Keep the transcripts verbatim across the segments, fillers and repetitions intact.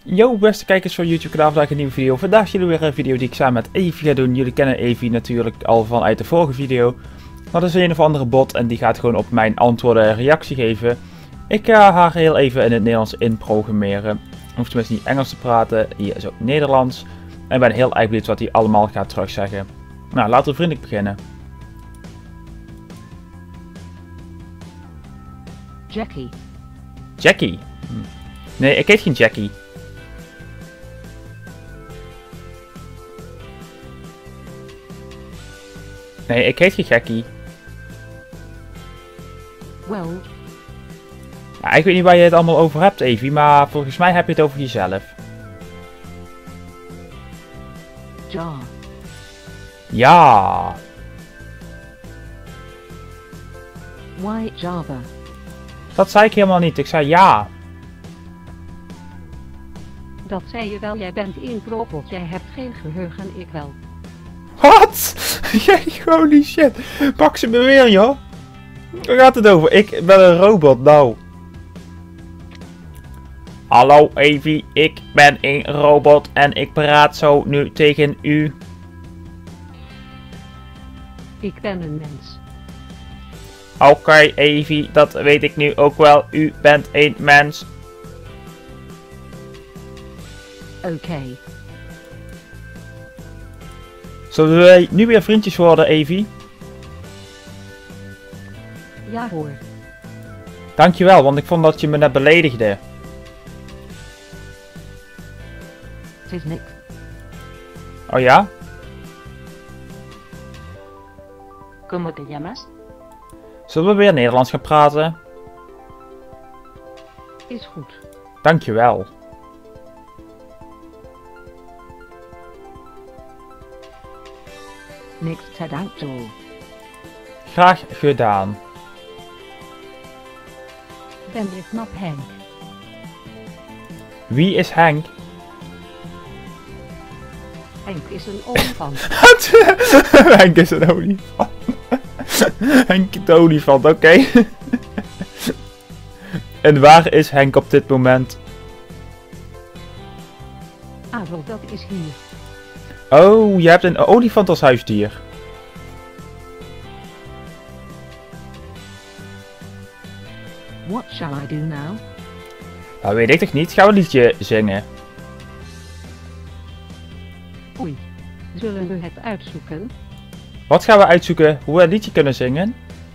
Yo beste kijkers van YouTube kanaal, vandaag een nieuwe video. Vandaag zien jullie weer een video die ik samen met Evie ga doen. Jullie kennen Evie natuurlijk al vanuit de vorige video. Maar dat is een of andere bot en die gaat gewoon op mijn antwoorden reactie geven. Ik ga haar heel even in het Nederlands inprogrammeren. Hoeft tenminste niet Engels te praten, hier is ook Nederlands. En ik ben heel erg benieuwd wat hij allemaal gaat terugzeggen. Nou, laten we vriendelijk beginnen. Jackie. Jackie? Nee, ik heet geen Jackie. Nee, ik heet geen Jackie. Well. Ja, ik weet niet waar je het allemaal over hebt, Evie, maar volgens mij heb je het over jezelf. Ja. Ja. Why Java? Dat zei ik helemaal niet, ik zei ja. Dat zei je wel, jij bent een robot, jij hebt geen geheugen, ik wel. Wat? Holy shit. Pak ze me weer, joh. Waar gaat het over? Ik ben een robot, nou. Hallo Evie, ik ben een robot en ik praat zo nu tegen u. Ik ben een mens. Oké okay, Evie, dat weet ik nu ook wel. U bent een mens. Oké. Okay. Zullen wij nu weer vriendjes worden, Evie? Ja hoor. Dankjewel, want ik vond dat je me net beledigde. Het is niks. Oh ja? ¿Cómo te llamas? Zullen we weer Nederlands gaan praten? Is goed. Dankjewel. Niks te danken. Graag gedaan. Ben je knap, Henk? Wie is Henk? Henk is een olifant. Henk is een olifant. Henk de olifant, oké. Okay. En waar is Henk op dit moment? Ah, wel, dat is hier. Oh, je hebt een olifant als huisdier. What shall I do now? Nou, weet ik toch niet. Gaan we een liedje zingen? Oei. Zullen we het uitzoeken? Wat gaan we uitzoeken? Hoe we een liedje kunnen zingen?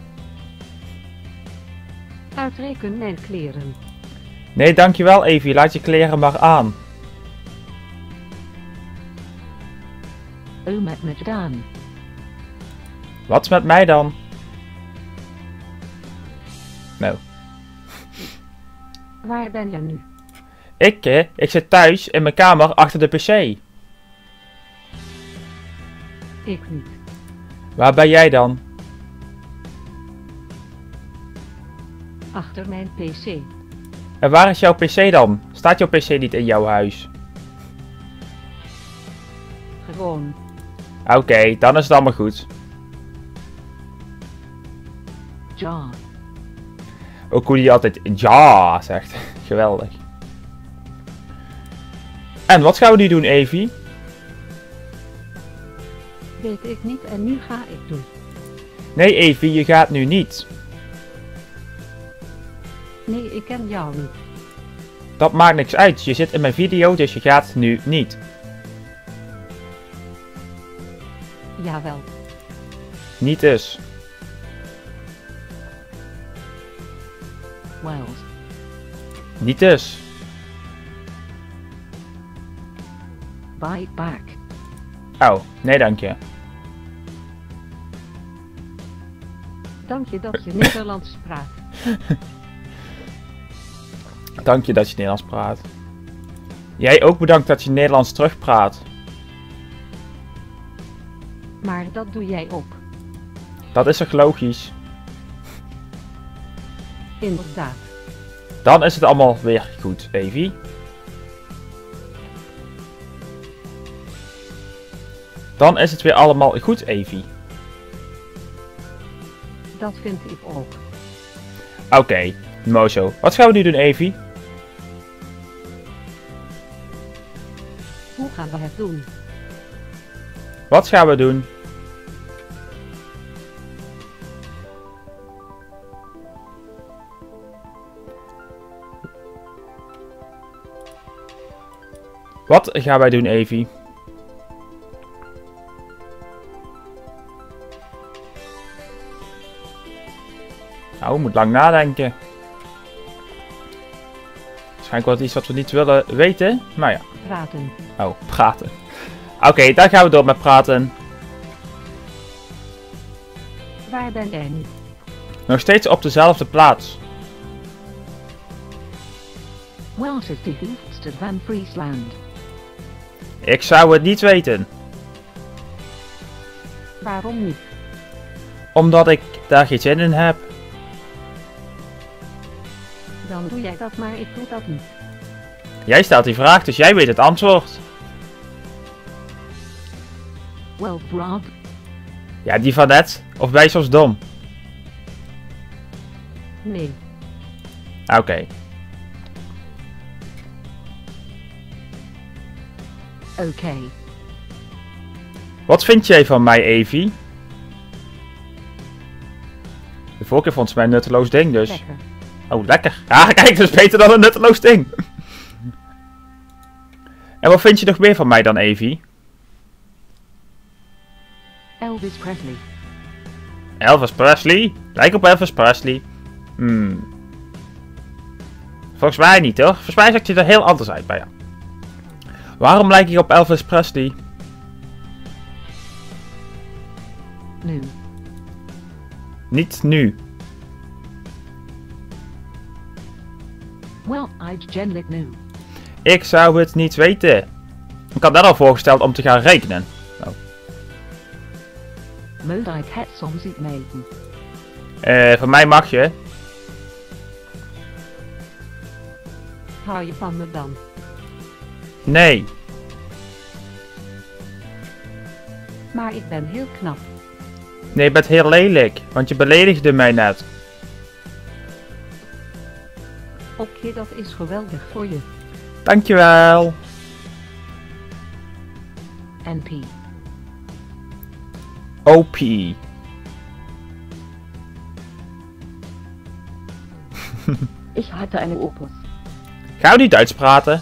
Uitrekenen en kleren. Nee, dankjewel Evie. Laat je kleren maar aan. Oh, met me gedaan. Wat is met mij dan? Nou. Waar ben je nu? Ik, hè? Ik zit thuis in mijn kamer achter de pc. Ik niet. Waar ben jij dan? Achter mijn pc. En waar is jouw pc dan? Staat jouw pc niet in jouw huis? Gewoon. Oké, okay, dan is het allemaal goed. Ja. Ook hoe die altijd ja zegt. Geweldig. En wat gaan we nu doen, Evie? Weet ik niet en nu ga ik doen. Nee, Evie, je gaat nu niet. Nee, ik ken jou niet. Dat maakt niks uit. Je zit in mijn video, dus je gaat nu niet. Jawel. Niet dus. Well. Niet dus. Bye back. Oh, nee dank je. Dank je dat je Nederlands praat. Dank je dat je Nederlands praat. Jij ook bedankt dat je Nederlands terugpraat. Maar dat doe jij ook. Dat is toch logisch? Inderdaad. Dan is het allemaal weer goed, Evie. Dan is het weer allemaal goed, Evie. Dat vind ik ook. Oké, okay, mooi zo. Wat gaan we nu doen, Evie? Hoe gaan we het doen? Wat gaan we doen? Wat gaan wij doen, Evie? Nou, we moeten lang nadenken. Waarschijnlijk wordt iets wat we niet willen weten. Maar ja. Praten. Oh, praten. Oké, okay, daar gaan we door met praten. Waar ben jij nu? Nog steeds op dezelfde plaats. Wat is de hoofdstad van Friesland? Ik zou het niet weten. Waarom niet? Omdat ik daar geen zin in heb. Dan doe jij dat, maar ik doe dat niet. Jij stelt die vraag, dus jij weet het antwoord. Well, Rob. Ja, die van net. Of ben je soms dom? Nee. Oké. Okay. Oké. Okay. Wat vind jij van mij, Evie? De vorige keer vond ze mij een nutteloos ding, dus... Lekker. Oh, lekker. Ah, kijk, dat is beter dan een nutteloos ding. En wat vind je nog meer van mij dan, Evie? Elvis Presley. Elvis Presley? Lijkt op Elvis Presley. Hmm. Volgens mij niet, toch? Volgens mij zag je er heel anders uit bij jou. Waarom lijk ik op Elvis Presley? Nu. Niet nu. Well, I generally knew. Ik zou het niet weten. Ik had net al voorgesteld om te gaan rekenen. Oh. Moet ik het soms niet meten? Eh, van mij mag je. Hou je van me dan? Nee. Maar ik ben heel knap. Nee, je bent heel lelijk. Want je beledigde mij net. Oké, okay, dat is geweldig voor je. Dankjewel. N P. O P. Ik hatte een opus. Ga je niet Duits praten?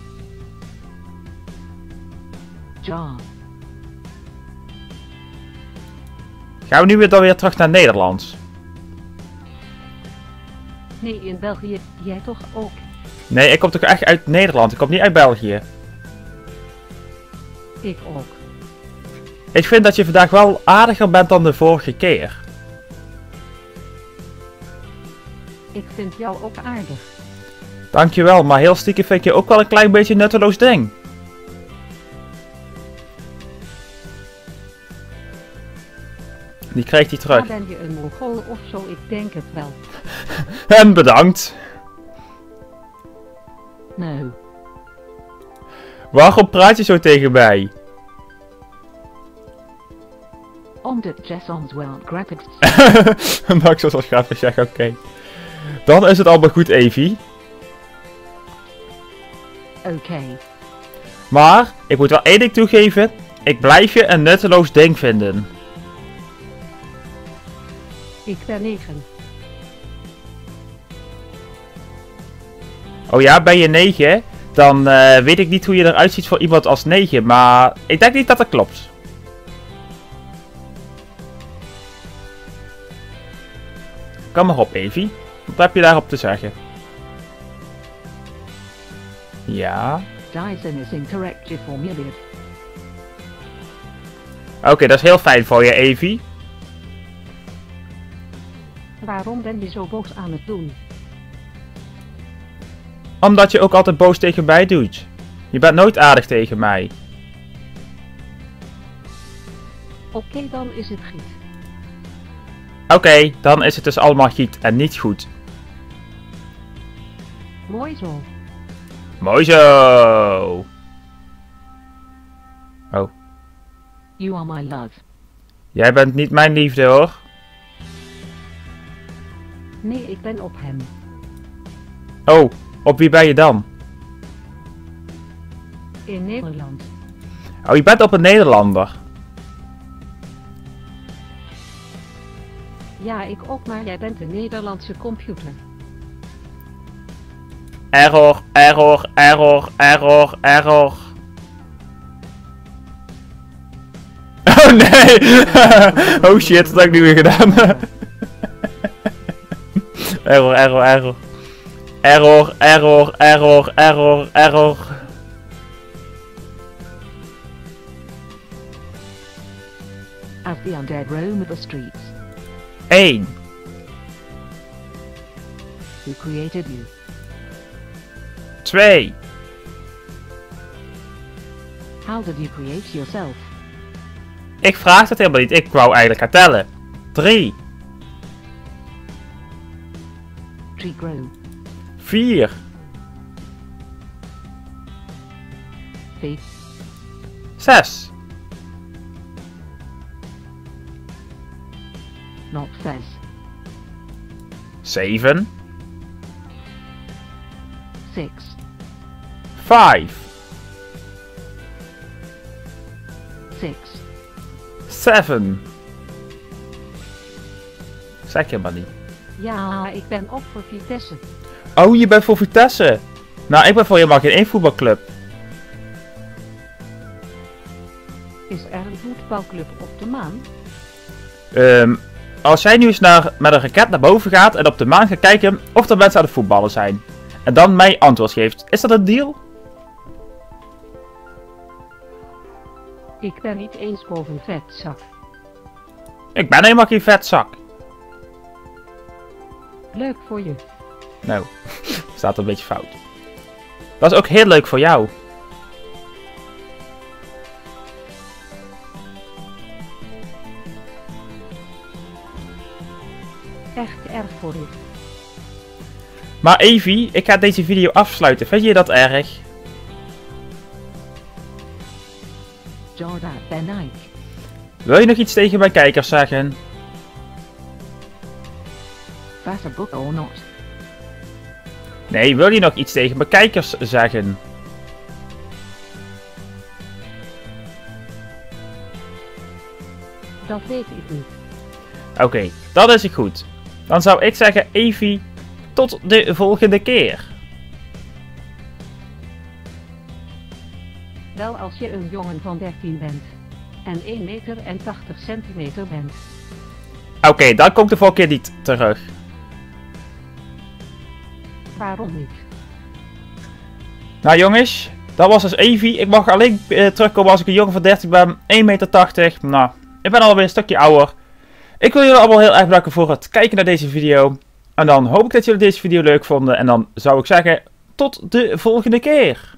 Ja. Gaan we nu weer dan weer terug naar Nederlands? Nee, in België. Jij toch ook? Nee, ik kom toch echt uit Nederland. Ik kom niet uit België. Ik ook. Ik vind dat je vandaag wel aardiger bent dan de vorige keer. Ik vind jou ook aardig. Dankjewel, maar heel stiekem vind ik je ook wel een klein beetje een nutteloos ding. Die kreeg hij terug. Dan ben je een Mongool of zo, ik denk het wel. En bedankt. Nou. Waarom praat je zo tegen mij? Omdat Jason's wel graphics. Omdat ik zoals grappig zeg, oké. Okay. Dan is het allemaal goed, Evie. Oké. Okay. Maar, ik moet wel één ding toegeven. Ik blijf je een nutteloos ding vinden. Ik ben negen. Oh ja, ben je negen? Dan uh, weet ik niet hoe je eruit ziet voor iemand als negen. Maar ik denk niet dat dat klopt. Kom maar op, Evie. Wat heb je daarop te zeggen? Ja. Dyson is incorrect geformuleerd. Oké, okay, dat is heel fijn voor je, Evie. Waarom ben je zo boos aan het doen? Omdat je ook altijd boos tegen mij doet. Je bent nooit aardig tegen mij. Oké, okay, dan is het goed. Oké, okay, dan is het dus allemaal giet en niet goed. Mooi zo. Mooi zo. Oh. You are my love. Jij bent niet mijn liefde, hoor. Nee, ik ben op hem. Oh, op wie ben je dan? In Nederland. Oh, je bent op een Nederlander. Ja, ik ook, maar jij bent een Nederlandse computer. Error, error, error, error, error. Oh nee! Oh shit, dat heb ik nu weer gedaan. Error, error, error. Error, error, error, error, error. As the undead roam the streets. één. Who created you? twee. How did you create yourself? Ik vraag het helemaal niet, ik wou eigenlijk gaan tellen. drie. Tree grow. vier. Faith. zes. Not fez. zeven. Six. vijf. Six. zeven. Zeg je maar niet. Ja, ik ben op voor Vitesse. Oh, je bent voor Vitesse. Nou, ik ben voor helemaal geen één voetbalclub. Is er een voetbalclub op de maan? Um, als jij nu eens naar, met een raket naar boven gaat en op de maan gaat kijken of er mensen aan het voetballen zijn. En dan mij antwoord geeft. Is dat een deal? Ik ben niet eens boven vetzak. Ik ben helemaal geen vetzak. Leuk voor je. Nou, staat een beetje fout. Dat is ook heel leuk voor jou. Echt erg voor je. Maar Evie, ik ga deze video afsluiten. Vind je dat erg? Jorda ben ik. Wil je nog iets tegen mijn kijkers zeggen? Facebook or not? Nee, wil je nog iets tegen mijn kijkers zeggen? Dat weet ik niet. Oké, okay, dat is goed. Dan zou ik zeggen, Evie, tot de volgende keer. Wel als je een jongen van dertien bent. En één meter en tachtig centimeter bent. Oké, okay, dan komt de volgende keer niet terug. Waarom niet? Nou jongens, dat was dus Evie. Ik mag alleen uh, terugkomen als ik een jongen van dertien ben. één meter tachtig. Nou, ik ben alweer een stukje ouder. Ik wil jullie allemaal heel erg bedanken voor het kijken naar deze video. En dan hoop ik dat jullie deze video leuk vonden. En dan zou ik zeggen, tot de volgende keer.